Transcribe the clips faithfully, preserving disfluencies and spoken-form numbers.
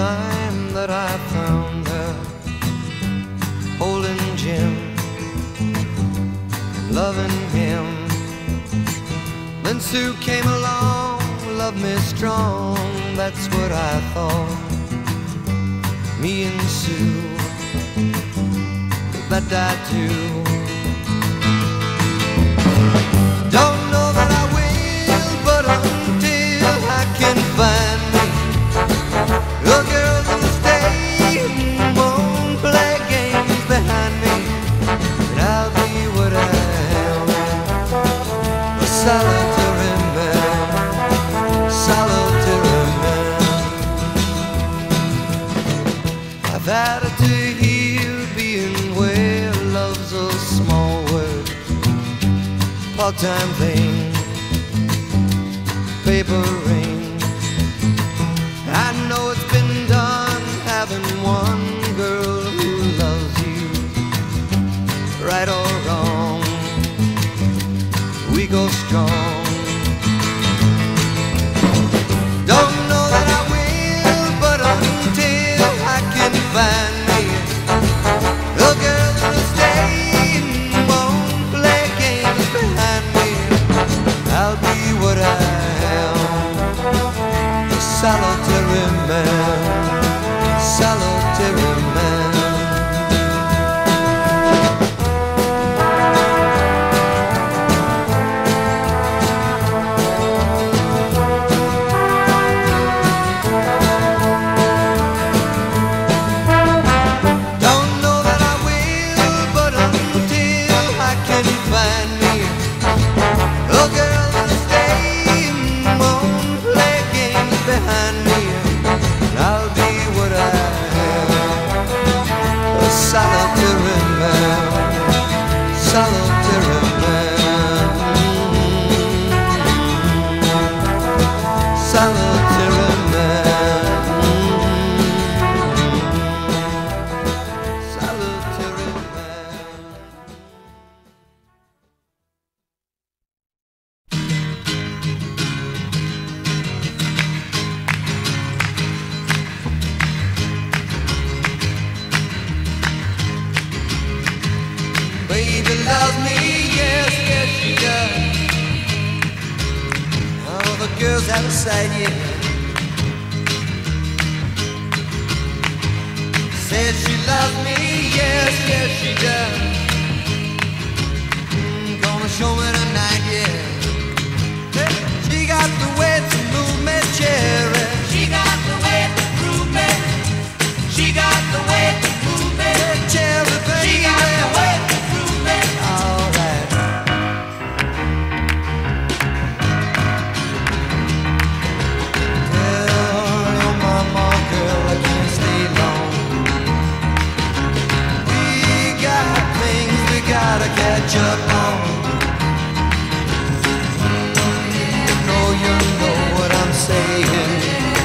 time that I found her holding Jim, loving him. Then Sue came along, loved me strong, that's what I thought. Me and Sue, that I do. Don't know that I will, but until I can find me a girl that'll stay and won't play games behind me, and I'll be what I am, a solitary man, solitary man. I've had it to hear being where love's a small word, part-time thing, paper ring. I know it's been done having one girl who loves you, right or wrong, we go strong. Don't know that I will, but until I can find me a girl that'll stay and won't play games behind me, I'll be what I am, a solitary man, solitary man. Don't know that I will, but until I can find me a girl that'll stay and won't play games behind me, I'll be what I am, a solitary man, solitary man, solitary man, solitary man. Baby loves me, yes, yes she does. All the girls outside, yeah, said she loves me, yes, yes she does. Mm, gonna show me tonight, yeah. Hey, she got the way to move me, cherry. She got the way to move me. She got the way to move me, cherry, baby. She got the way to move me. All right. Tell your mama, girl, I can't stay long. We got things we gotta catch up on. You know, you know what I'm saying.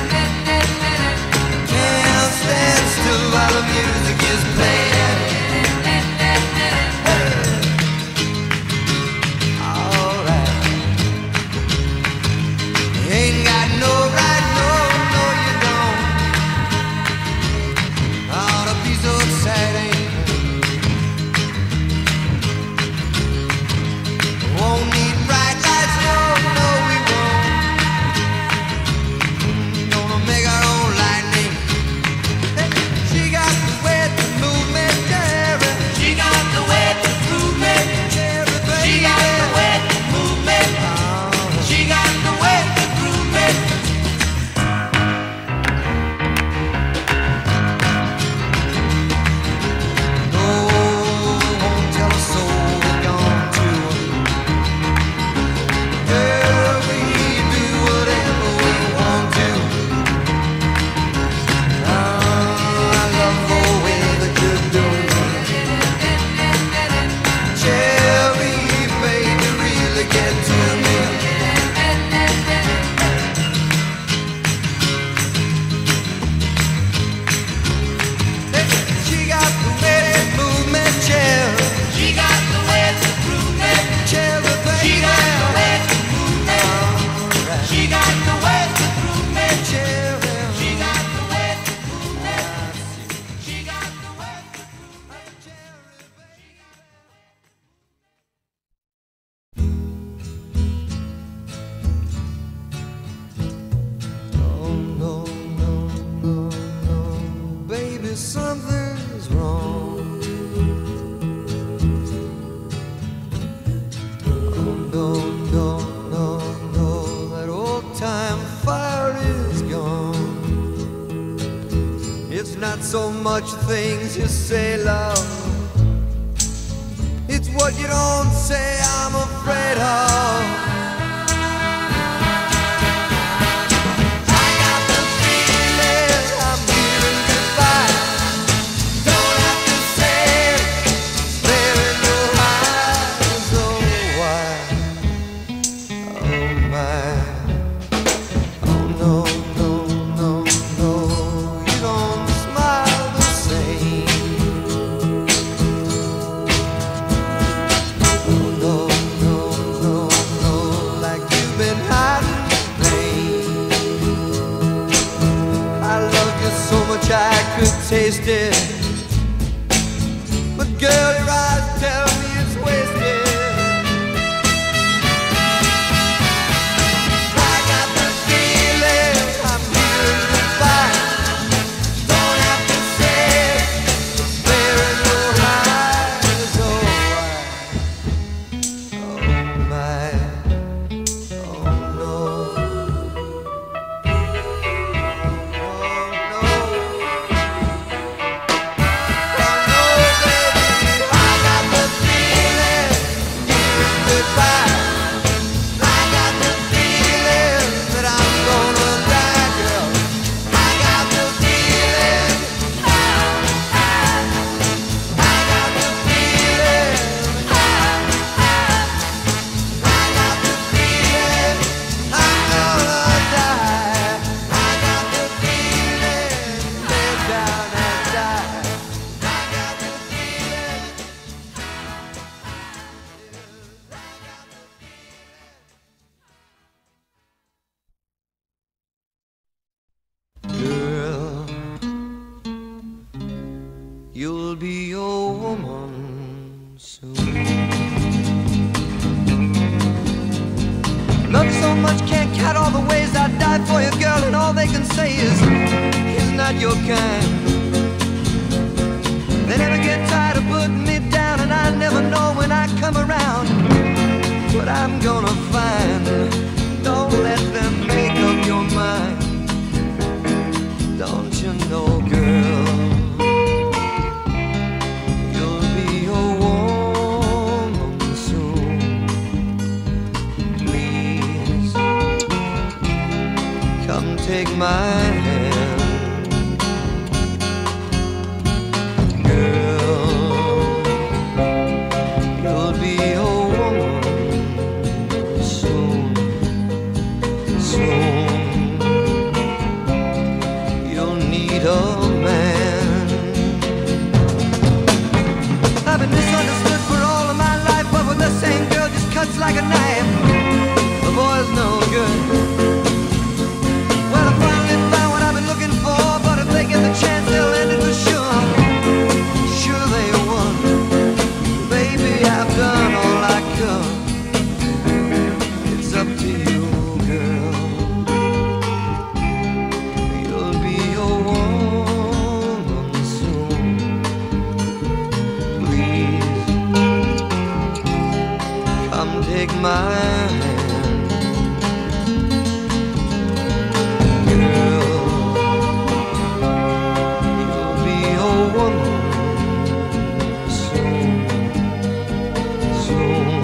Can't stand still while the music is playing. All right. You ain't got no right, no, no you don't. Ought to be so exciting. much things you say, love. It's what you don't say I'm afraid of. I got the feeling I'm hearing goodbye. Don't have to say it, there in your eyes. Oh, why? Oh, my. Oh, no, no, no, no. You don't smile the same. Oh, no, no, no, no. Like you've been hiding pain. I love you so much I could taste it. But girl, your eyes tell me it's wasted. I got the feeling I'm hearing goodbye. Don't have to say it, it's there in your eyes. Oh, why? Oh, my. Oh, no. Oh, no. Oh, no, baby. I got the feeling hearing goodbye. I got the feeling that I'm gonna die, girl. I got the feeling. I got the feeling. I got the feeling I'm gonna die. I got the feeling, lay down and die. I got the feeling. Girl, you'll be a woman soon. Love so much, can't count all the ways I'd die for you, girl, and all they can say is, he's not your kind. They never get tired of putting me down, and I never know when I come around what I'm gonna find. Don't let them make up your mind. Don't you know, girl, you'll be a woman soon. Please, come take my hand. Girl, you'll be a woman soon. Soon. You'll need a man. I've been misunderstood for all of my life, but with the same girl just cuts like a knife. The boy's no good. Well, I finally found what I've been looking for, but if they get the chance, they'll end it for sure. Sure they won. Baby, I've done all I could. It's up to you, girl. You'll be a woman soon. Please, come take my hand. Girl, you'll be a woman soon. Soon,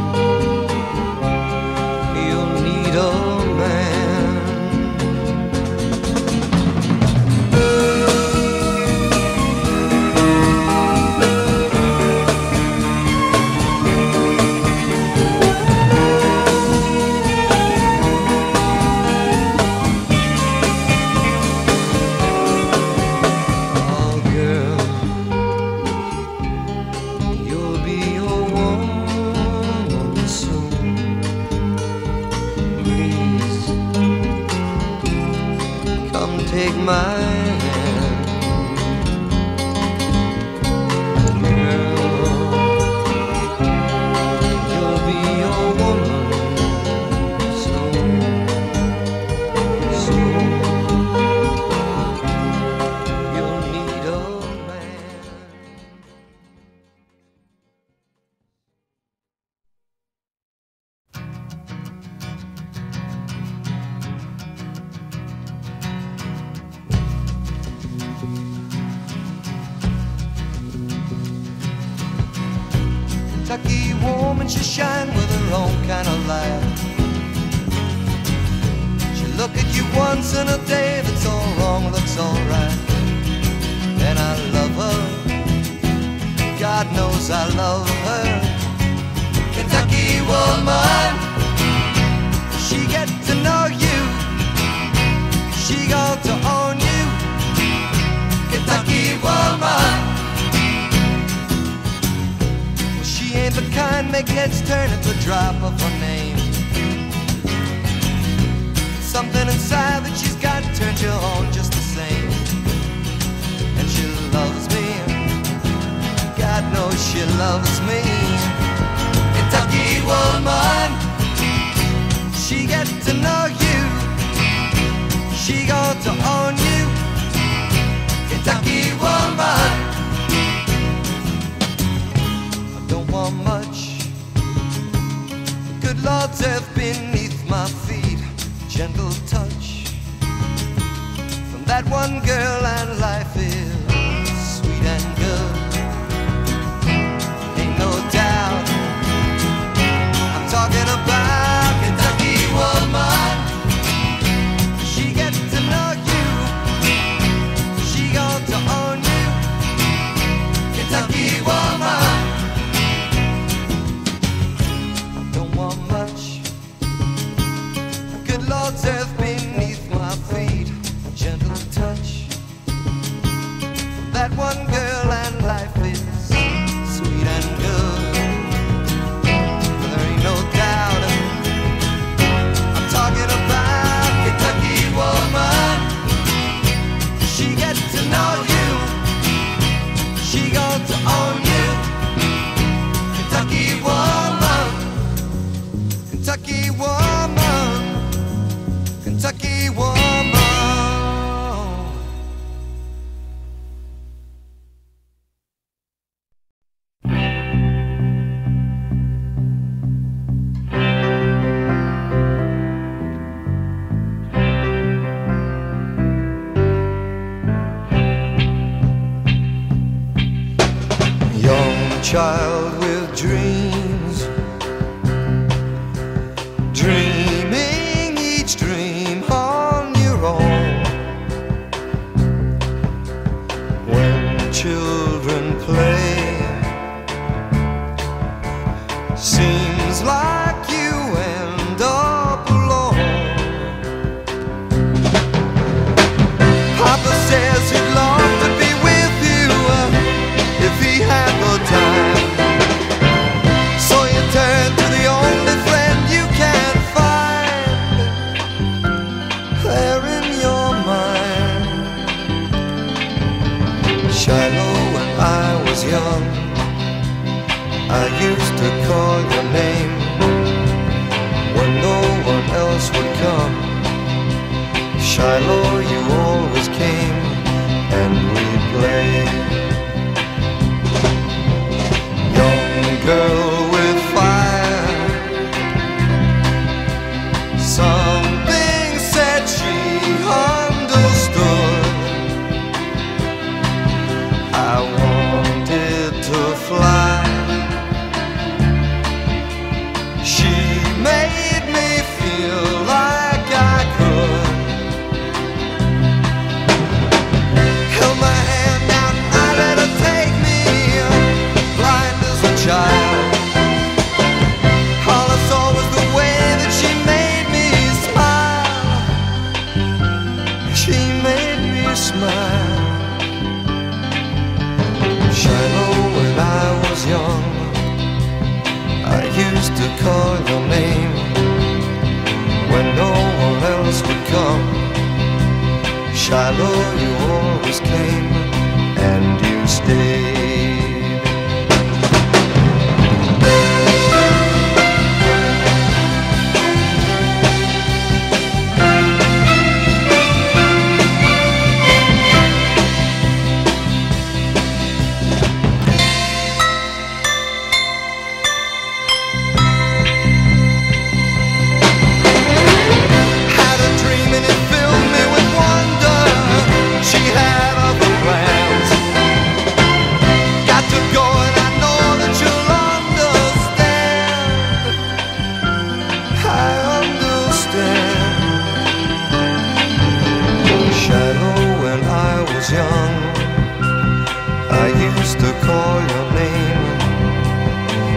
you'll need a man. Oh, girl, you'll be a woman soon. Please, come take my hand. Girl, you'll be a woman soon. Soon, you'll need a man. Kentucky woman, she shine with her own kind of light. She look at you once in a day, that's all wrong, looks all right. And I love her, God knows I love her. Kentucky woman, she get to know you, she got to own you. Kentucky woman, she ain't the kind make heads turn at the drop of her name. Something inside that she's got turns you on just the same. And she loves me, God knows she loves me. Kentucky woman, she get to know you, she got to own you. Kentucky woman, I don't want much, good Lord's earth beneath my feet. Gentle touch from that one girl, and life is sweet and good. Ain't no doubt I'm talking about Kentucky woman. She gets to know you, she got to own you. Kentucky woman, I don't want much, good Lord's earth beneath my feet. Gentle touch from that one girl, and life is sweet and good. There ain't no doubt I'm talking about Kentucky woman. She gets to know you, she got to own you. Kentucky woman, Kentucky woman, Kentucky woman. Young child with dreams, dreaming each dream on your own. When children play, seems like you end up alone. Papa says he'd love to be with you if he had the time. So you turn to the only friend you can find there in your mind. Shiloh, when I was young, I used to call your name when no one else would come. Shiloh, you always came and we'd play. Young girl with fire, something said she understood. I wanted to fly, she made me feel like I could. Held my hand out and I let her take me, blind as a child. All I saw was the way that she made me smile. She made me smile. Shiloh, when I was young, I used to call your name when no one else would come. Shiloh, you always came and you stayed.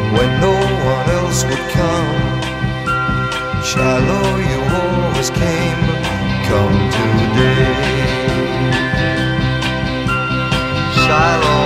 when no one else would come. Shiloh, you always came, come today. Shiloh.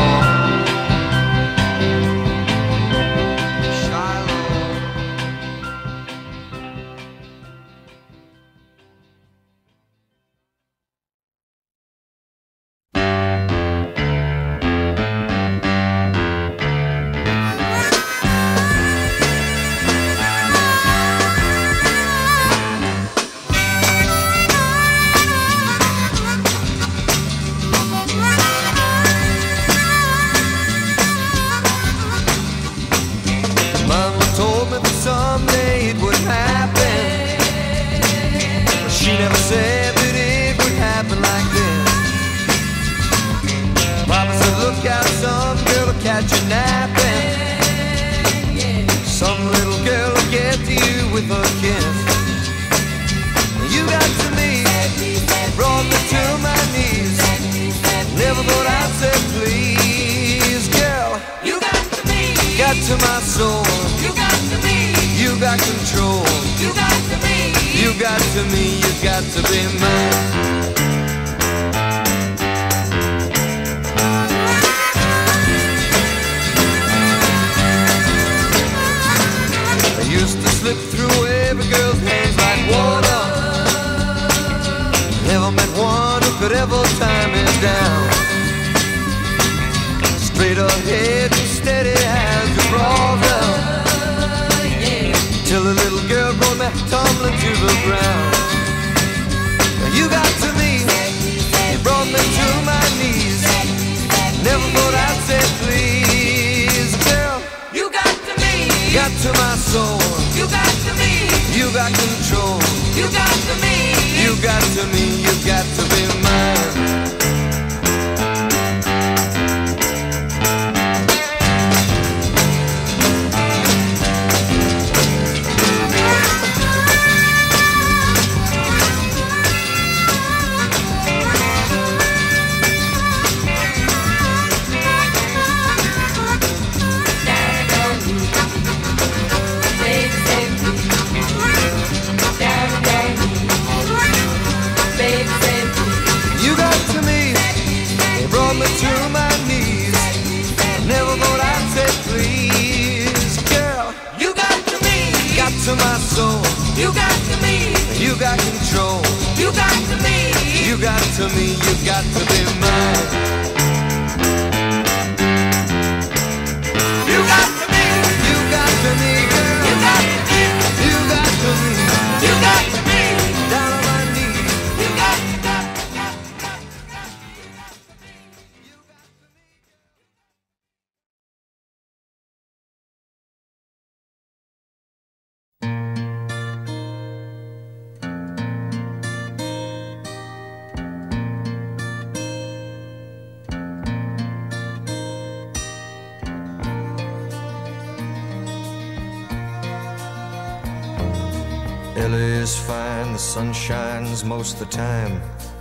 L A is fine, the sun shines most of the time,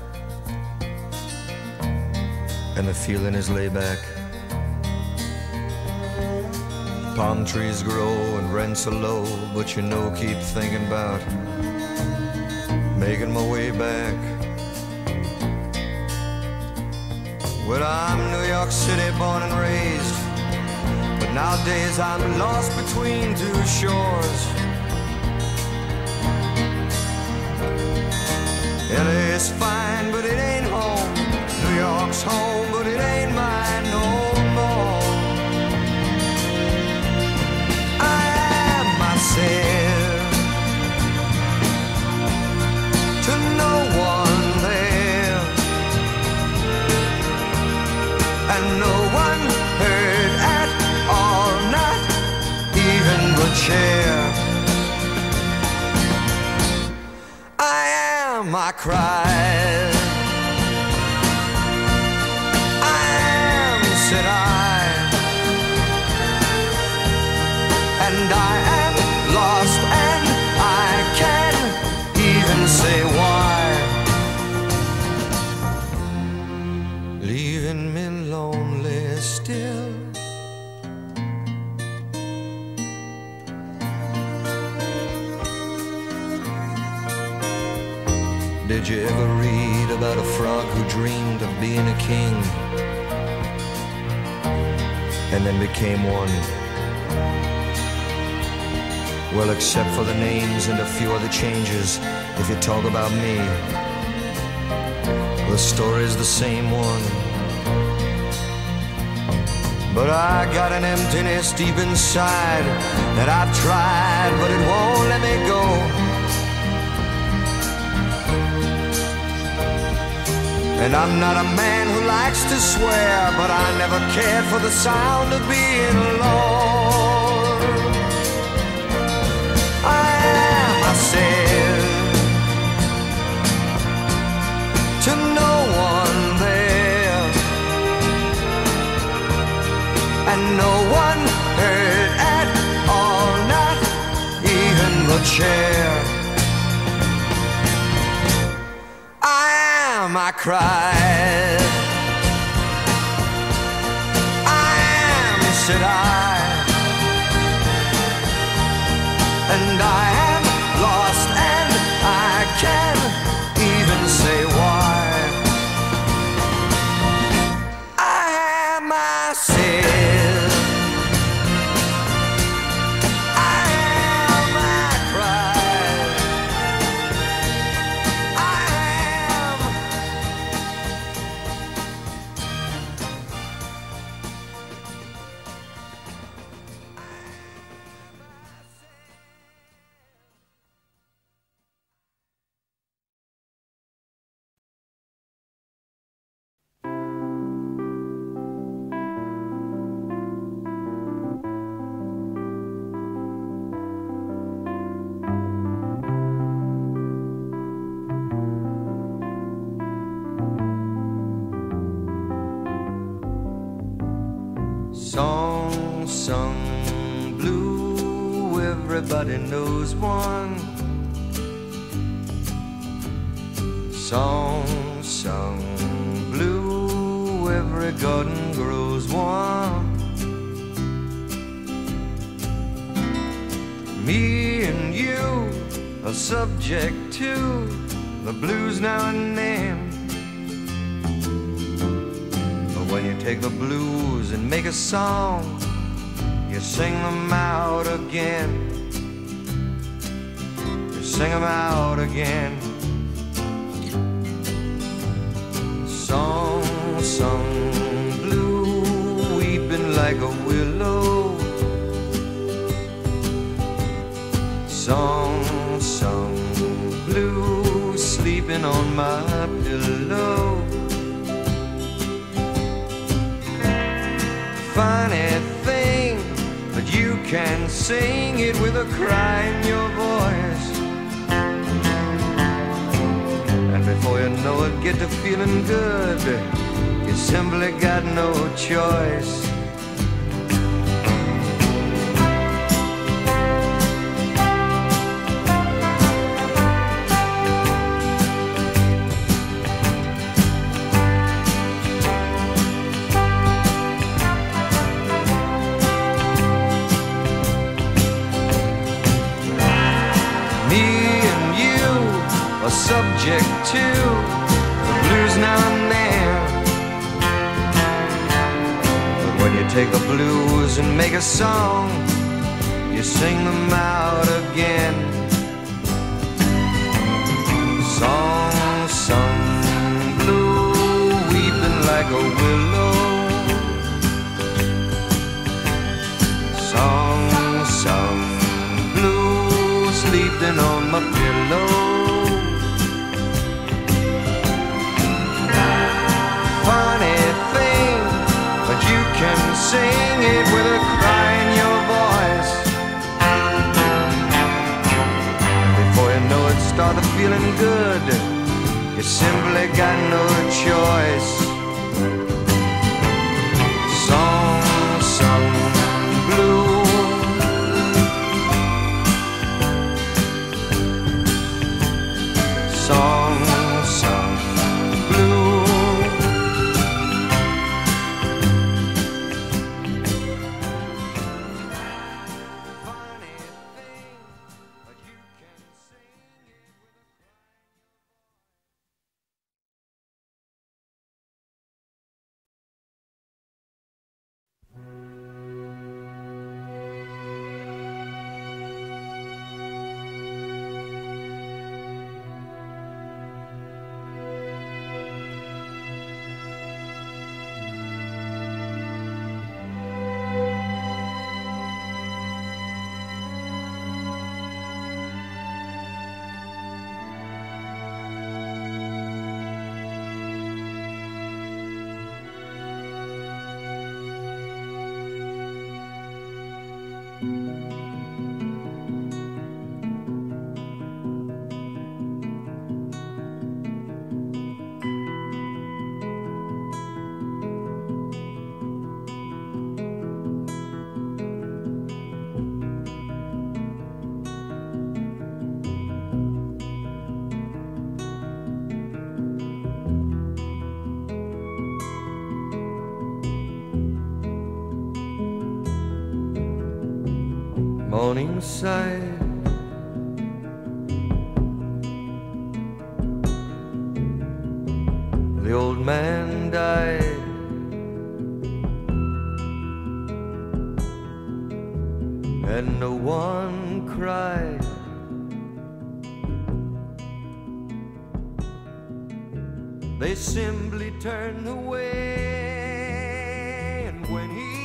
and the feeling is laid back. Palm trees grow and rents are low, but you know, keep thinking about making my way back. Well, I'm New York City born and raised, but nowadays I'm lost between two shores. L A is fine, but it ain't home. New York's home, but it ain't mine no more. I am myself to no one there, and no one heard at all, not even the chair. I cried, I am, said I, and I am lost, and I can't even say why. Leaving me lonely still, Did you ever read about a frog who dreamed of being a king and then became one? Well, except for the names and a few other changes, if you talk about me, the story's the same one. But I got an emptiness deep inside that I've tried, but it won't let me go. And I'm not a man who likes to swear, but I never cared for the sound of being alone. I am, I said, to no one there, and no one heard at all, not even the chair. I am, I cried. I am, said I, and I am lost, and I can't even say why. I am, I said, I am, I cried. I am. Song sung blue, everybody knows one. Song sung blue, every garden grows one. Me and you are subject to the blues now and then. When you take the blues and make a song, you sing them out again. You sing them out again. Song sung blue, weeping like a willow. Song sung blue, sleeping on my pillow. Funny thing, but you can sing it with a cry in your voice, and before you know it, get to feeling good. You simply got no choice. Subject to the blues now and then. But when you take the blues and make a song, you sing them out again. Song sung blue, weeping like a willow. Song sung blue, sleeping on my pillow. Can sing it with a cry in your voice, and before you know it, start feeling good. You simply got no choice. Song sung blue, song sung blue. Morningside. The old man died. And no one cried. They simply turned away. And when he